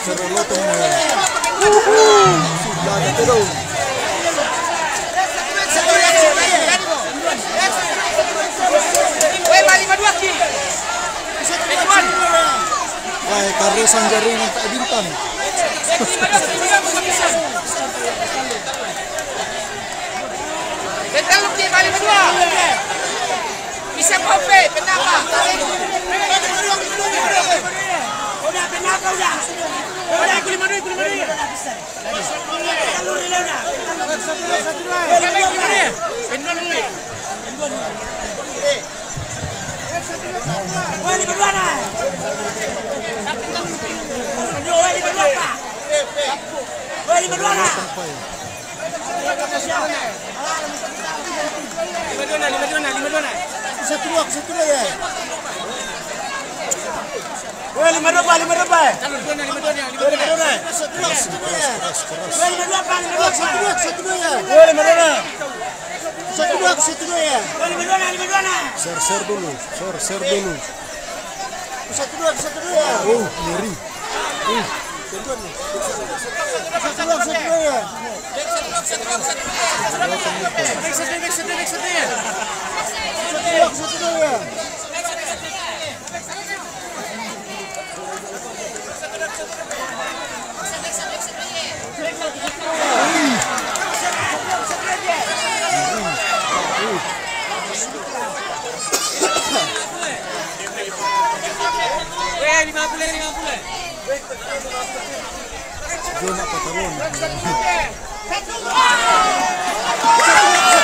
Serolotong sudah ada terus. Wah, Karesan jaringan tak bintang. Tentang lebih balik kedua. Bisa kopi, kenapa? Udah kenapa udah? Udah kulima dulu. Satu dua ya. Woi, 5 dua. Satu dua. Ya. Ser dulu. Satu dua ya. Oh, ngeri. Satu dua ya. Zona Patagon.